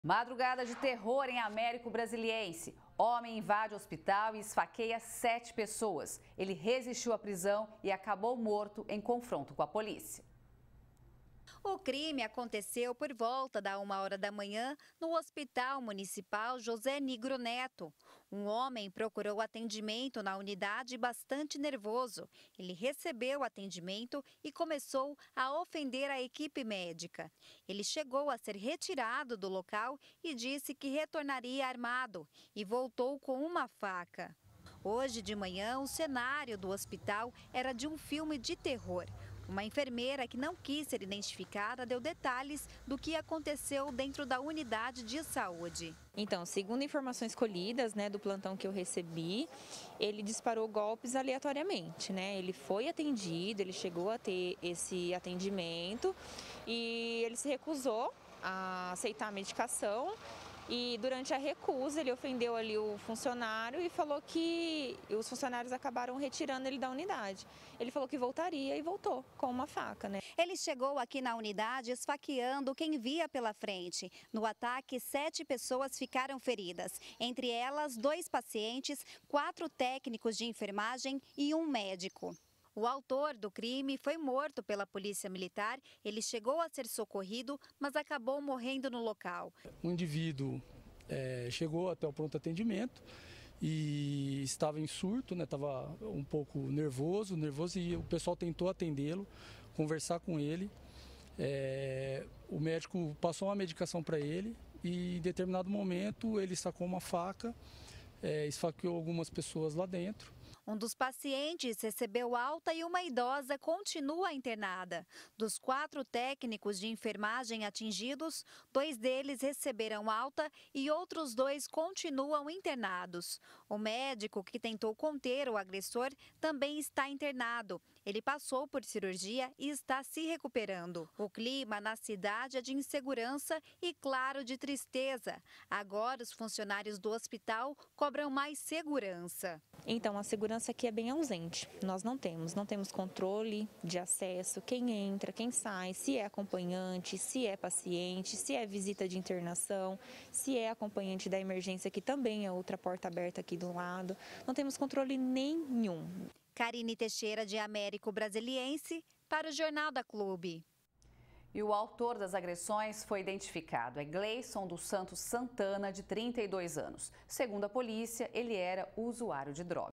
Madrugada de terror em Américo Brasiliense. Homem invade hospital e esfaqueia 7 pessoas. Ele resistiu à prisão e acabou morto em confronto com a polícia. O crime aconteceu por volta da 1h da manhã no Hospital Municipal José Nigro Neto. Um homem procurou atendimento na unidade bastante nervoso. Ele recebeu atendimento e começou a ofender a equipe médica. Ele chegou a ser retirado do local e disse que retornaria armado e voltou com uma faca. Hoje de manhã, o cenário do hospital era de um filme de terror. Uma enfermeira que não quis ser identificada deu detalhes do que aconteceu dentro da unidade de saúde. Então, segundo informações colhidas, do plantão que eu recebi, ele disparou golpes aleatoriamente, Ele foi atendido, ele chegou a ter esse atendimento e ele se recusou a aceitar a medicação. E durante a recusa, ele ofendeu ali o funcionário e falou que os funcionários acabaram retirando ele da unidade. Ele falou que voltaria e voltou com uma faca, Ele chegou aqui na unidade esfaqueando quem via pela frente. No ataque, 7 pessoas ficaram feridas. Entre elas, 2 pacientes, 4 técnicos de enfermagem e um médico. O autor do crime foi morto pela polícia militar. Ele chegou a ser socorrido, mas acabou morrendo no local. Um indivíduo chegou até o pronto atendimento e estava em surto, estava um pouco nervoso e o pessoal tentou atendê-lo, conversar com ele. O médico passou uma medicação para ele e em determinado momento ele sacou uma faca, esfaqueou algumas pessoas lá dentro. Um dos pacientes recebeu alta e uma idosa continua internada. Dos 4 técnicos de enfermagem atingidos, 2 deles receberam alta e outros 2 continuam internados. O médico que tentou conter o agressor também está internado. Ele passou por cirurgia e está se recuperando. O clima na cidade é de insegurança e, claro, de tristeza. Agora, os funcionários do hospital cobram mais segurança. Então, a segurança aqui é bem ausente. Nós não temos controle de acesso, quem entra, quem sai, se é acompanhante, se é paciente, se é visita de internação, se é acompanhante da emergência, que também é outra porta aberta aqui do lado. Não temos controle nenhum. Karine Teixeira, de Américo Brasiliense, para o Jornal da Clube. E o autor das agressões foi identificado. É Gleison dos Santos Santana, de 32 anos. Segundo a polícia, ele era usuário de drogas.